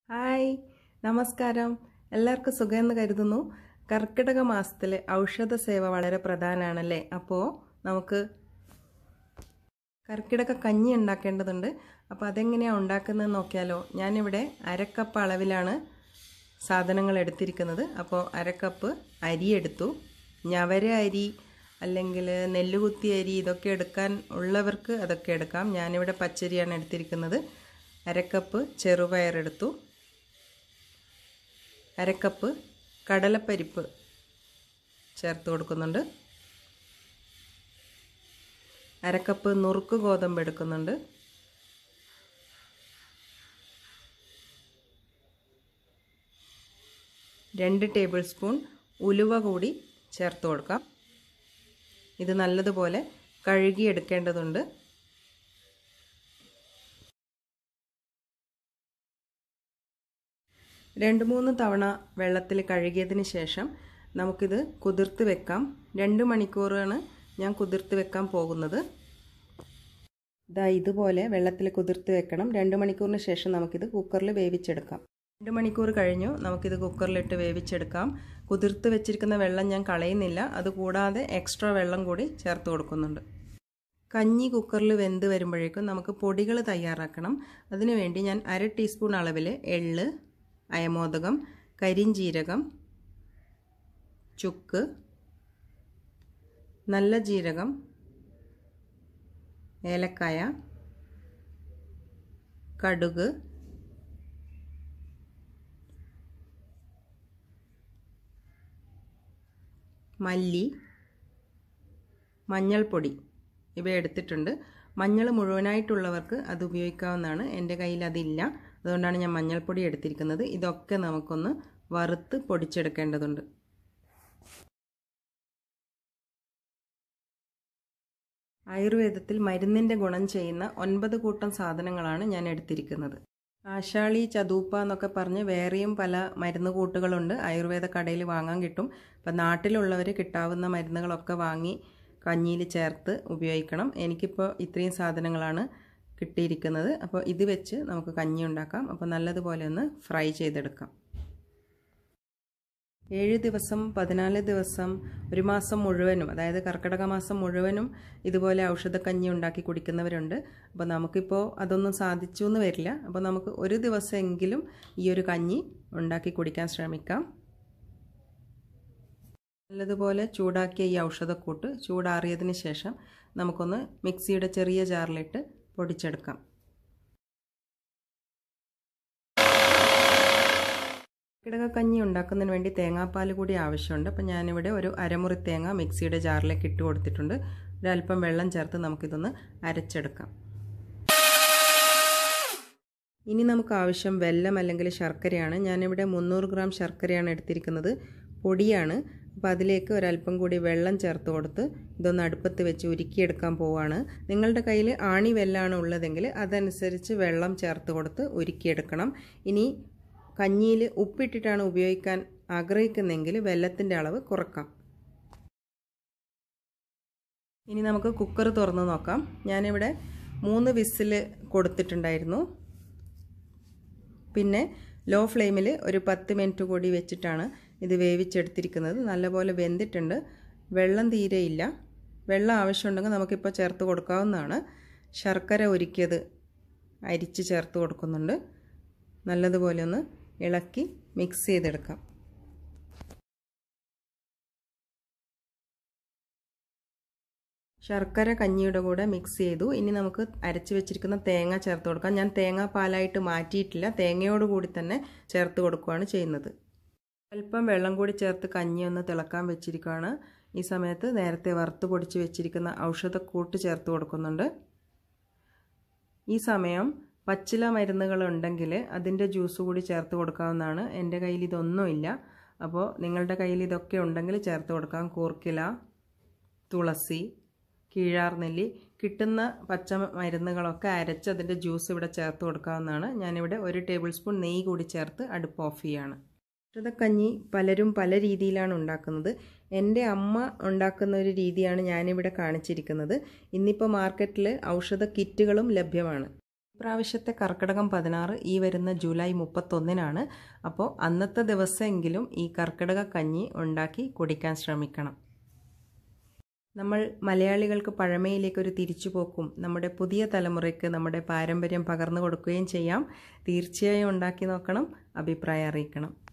Hi നമസ്കാരം എല്ലാവർക്കും സുഖമെന്ന് കരുതുന്നു. കർക്കിടക മാസത്തിലെ ഔഷധ സേവ വളരെ പ്രധാനമാണല്ലേ. അപ്പോൾ നമുക്ക് കർക്കിടക കഞ്ഞി ഉണ്ടാക്കേണ്ടതുണ്ട്. അപ്പോൾ അതെങ്ങനെയാണ് ഉണ്ടാക്കുന്നതെന്ന് നോക്കിയാലോ. ഞാനിവിടെ അരക്കപ്പ് അളവിലാണ് സാധനങ്ങൾ എടുത്തിരിക്കുന്നത്. അപ്പോൾ അരക്കപ്പ് അരി എടുത്തു. ഞവര അരി അല്ലെങ്കിൽ നെല്ലുകുത്തി അരി ഇതൊക്കെ എടുക്കാൻ ഉള്ളവർക്ക് അതൊക്കെ എടുക്കാം. ഞാനിവിടെ പച്ചരിയാണ് എടുത്തിരിക്കുന്നത്. അരക്കപ്പ് ചെറുപയറെടുത്തു. അരക്കപ്പ് കടലപ്പരിപ്പ് ചേർത്ത് കൊടുക്കുന്നുണ്ട്. അരക്കപ്പ് നുറുക്ക് ഗോതമ്പ് എടുക്കുന്നുണ്ട്. രണ്ട് ടേബിൾ സ്പൂൺ ഉലുവ കൂടി ചേർത്ത് കൊടുക്കാം. ഇത് നല്ലതുപോലെ കഴുകിയെടുക്കേണ്ടതുണ്ട്. രണ്ട് മൂന്ന് തവണ വെള്ളത്തിൽ കഴുകിയതിന് ശേഷം നമുക്കിത് കുതിർത്ത് വെക്കാം. 2 മണിക്കൂറാണ് ഞാൻ കുതിർത്ത് വെക്കാൻ പോകുന്നത്. ഇതുപോലെ വെള്ളത്തിൽ കുതിർത്ത് വെക്കണം. 2 മണിക്കൂറിന് ശേഷം നമുക്കിത് കുക്കറിൽ വേവിച്ചെടുക്കാം. 2 മണിക്കൂർ കഴിഞ്ഞു. നമുക്കിത് കുക്കറിലിട്ട് വേവിച്ചെടുക്കാം. കുതിർത്ത് വെച്ചിരിക്കുന്ന വെള്ളം ഞാൻ കളയുന്നില്ല. അതുകൂടാതെ എക്സ്ട്രാ വെള്ളം കൂടി ചേർത്ത് കൊടുക്കുന്നുണ്ട്. കഞ്ഞി കുക്കറിൽ വെന്ത് വരുമ്പോഴേക്കും നമുക്ക് പൊടികൾ തയ്യാറാക്കണം. അതിനുവേണ്ടി ഞാൻ 1/2 ടീസ്പൂൺ അളവിൽ എള്ള്, അയമോദകം, കരിഞ്ജീരകം, ചുക്ക്, നല്ല ജീരകം, ഏലക്കായ, കടുക്, മല്ലി, മഞ്ഞൾപ്പൊടി ഇവ എടുത്തിട്ടുണ്ട്. മഞ്ഞൾ മുഴുവനായിട്ടുള്ളവർക്ക് അത് ഉപയോഗിക്കാവുന്നതാണ്. എൻ്റെ കയ്യിൽ അതില്ല, അതുകൊണ്ടാണ് ഞാൻ മഞ്ഞൾപ്പൊടി എടുത്തിരിക്കുന്നത്. ഇതൊക്കെ നമുക്കൊന്ന് വറുത്ത് പൊടിച്ചെടുക്കേണ്ടതുണ്ട്. ആയുർവേദത്തിൽ മരുന്നിൻ്റെ ഗുണം ചെയ്യുന്ന 9 കൂട്ടം സാധനങ്ങളാണ് ഞാൻ എടുത്തിരിക്കുന്നത്. ആശാളി, ചതൂപ്പ എന്നൊക്കെ പറഞ്ഞ് വേറെയും പല മരുന്ന് കൂട്ടുകളുണ്ട്. ആയുർവേദ കടയിൽ വാങ്ങാൻ കിട്ടും. അപ്പം നാട്ടിലുള്ളവർ കിട്ടാവുന്ന മരുന്നുകളൊക്കെ വാങ്ങി കഞ്ഞിയിൽ ചേർത്ത് ഉപയോഗിക്കണം. എനിക്കിപ്പോൾ ഇത്രയും സാധനങ്ങളാണ് കിട്ടിയിരിക്കുന്നത്. അപ്പോൾ ഇത് വെച്ച് നമുക്ക് കഞ്ഞി ഉണ്ടാക്കാം. അപ്പോൾ നല്ലതുപോലെ ഒന്ന് ഫ്രൈ ചെയ്തെടുക്കാം. 7 ദിവസം, 14 ദിവസം, ഒരു മാസം മുഴുവനും, അതായത് കർക്കിടക മാസം മുഴുവനും ഇതുപോലെ ഔഷധ കഞ്ഞി ഉണ്ടാക്കി കുടിക്കുന്നവരുണ്ട്. അപ്പോൾ നമുക്കിപ്പോൾ അതൊന്നും സാധിച്ചു എന്ന് വരില്ല. അപ്പോൾ നമുക്ക് ഒരു ദിവസമെങ്കിലും ഈ ഒരു കഞ്ഞി ഉണ്ടാക്കി കുടിക്കാൻ ശ്രമിക്കാം. നല്ലതുപോലെ ചൂടാക്കിയ ഈ ഔഷധക്കൂട്ട് ചൂടാറിയതിന് ശേഷം നമുക്കൊന്ന് മിക്സിയുടെ ചെറിയ ജാറിലിട്ട് പൊടിച്ചെടുക്കാം. കർക്കിടക കഞ്ഞി ഉണ്ടാക്കുന്നതിന് വേണ്ടി തേങ്ങാപ്പാൽ കൂടി ആവശ്യമുണ്ട്. അപ്പം ഞാനിവിടെ ഒരു അരമുറി തേങ്ങ മിക്സിയുടെ ജാറിലേക്ക് ഇട്ട് കൊടുത്തിട്ടുണ്ട്. ഒരല്പം വെള്ളം ചേർത്ത് നമുക്കിതൊന്ന് അരച്ചെടുക്കാം. ഇനി നമുക്ക് ആവശ്യം വെല്ലം അല്ലെങ്കിൽ ശർക്കരയാണ്. ഞാനിവിടെ 300 ഗ്രാം ശർക്കരയാണ് എടുത്തിരിക്കുന്നത്. പൊടിയാണ്. അപ്പോൾ അതിലേക്ക് ഒരല്പം കൂടി വെള്ളം ചേർത്ത് കൊടുത്ത് ഇതൊന്ന് അടുപ്പത്ത് വെച്ച് ഉരുക്കിയെടുക്കാൻ പോവുകയാണ്. നിങ്ങളുടെ കയ്യിൽ ആണി വെല്ലാണ് ഉള്ളതെങ്കിൽ അതനുസരിച്ച് വെള്ളം ചേർത്ത് കൊടുത്ത് ഉരുക്കിയെടുക്കണം. ഇനി കഞ്ഞിയിൽ ഉപ്പിട്ടിട്ടാണ് ഉപയോഗിക്കാൻ ആഗ്രഹിക്കുന്നതെങ്കിൽ വെല്ലത്തിൻ്റെ അളവ് കുറക്കാം. ഇനി നമുക്ക് കുക്കർ തുറന്ന് നോക്കാം. ഞാനിവിടെ 3 വിസിൽ കൊടുത്തിട്ടുണ്ടായിരുന്നു. പിന്നെ ലോ ഫ്ലെയിമിൽ ഒരു 10 മിനിറ്റ് കൂടി വെച്ചിട്ടാണ് ഇത് വേവിച്ചെടുത്തിരിക്കുന്നത്. നല്ലപോലെ വെന്തിട്ടുണ്ട്. വെള്ളം തീരെയില്ല. വെള്ളം ആവശ്യമുണ്ടെങ്കിൽ നമുക്കിപ്പോൾ ചേർത്ത് കൊടുക്കാവുന്നതാണ്. ശർക്കര ഉരുക്കിയത് അരിച്ച് ചേർത്ത് കൊടുക്കുന്നുണ്ട്. നല്ലതുപോലെ ഒന്ന് ഇളക്കി മിക്സ് ചെയ്തെടുക്കാം. ശർക്കര കഞ്ഞിയുടെ കൂടെ മിക്സ് ചെയ്തു. ഇനി നമുക്ക് അരച്ച് വെച്ചിരിക്കുന്ന തേങ്ങ ചേർത്ത് കൊടുക്കാം. ഞാൻ തേങ്ങ പാലായിട്ട് മാറ്റിയിട്ടില്ല, തേങ്ങയോട് കൂടി തന്നെ ചേർത്ത് കൊടുക്കുകയാണ് ചെയ്യുന്നത്. അല്പം വെള്ളം കൂടി ചേർത്ത് കഞ്ഞി ഒന്ന് തിളക്കാൻ വെച്ചിരിക്കുകയാണ്. ഈ സമയത്ത് നേരത്തെ വറുത്ത് പൊടിച്ച് വെച്ചിരിക്കുന്ന ഔഷധക്കൂട്ട് ചേർത്ത് കൊടുക്കുന്നുണ്ട്. ഈ സമയം പച്ചില മരുന്നുകളുണ്ടെങ്കിൽ അതിൻ്റെ ജ്യൂസ് കൂടി ചേർത്ത് കൊടുക്കാവുന്നതാണ്. എൻ്റെ കയ്യിൽ ഇതൊന്നുമില്ല. അപ്പോൾ നിങ്ങളുടെ കയ്യിൽ ഇതൊക്കെ ഉണ്ടെങ്കിൽ ചേർത്ത് കൊടുക്കാം. കൂർക്കില, തുളസി, കീഴാർനെല്ലി, കിട്ടുന്ന പച്ച മരുന്നുകളൊക്കെ അരച്ച് അതിൻ്റെ ജ്യൂസ് ഇവിടെ ചേർത്ത് കൊടുക്കാവുന്നതാണ്. ഞാനിവിടെ 1 ടേബിൾ സ്പൂൺ നെയ്യ് കൂടി ചേർത്ത് അടുപ്പ് ഓഫ് ചെയ്യാണ്. ഔഷധക്കഞ്ഞി പലരും പല രീതിയിലാണ് ഉണ്ടാക്കുന്നത്. എൻ്റെ അമ്മ ഉണ്ടാക്കുന്ന ഒരു രീതിയാണ് ഞാനിവിടെ കാണിച്ചിരിക്കുന്നത്. ഇന്നിപ്പോൾ മാർക്കറ്റിൽ ഔഷധ കിറ്റുകളും ലഭ്യമാണ്. പ്രാവശ്യത്തെ കർക്കിടകം 16 ഈ വരുന്ന ജൂലൈ 31-നാണ്. അപ്പോൾ അന്നത്തെ ദിവസമെങ്കിലും ഈ കർക്കിടക കഞ്ഞി ഉണ്ടാക്കി കുടിക്കാൻ ശ്രമിക്കണം. നമ്മൾ മലയാളികൾക്ക് പഴമയിലേക്കൊരു തിരിച്ചുപോക്കും നമ്മുടെ പുതിയ തലമുറയ്ക്ക് നമ്മുടെ പാരമ്പര്യം പകർന്നു കൊടുക്കുകയും ചെയ്യാം. തീർച്ചയായും ഉണ്ടാക്കി നോക്കണം, അഭിപ്രായം അറിയിക്കണം.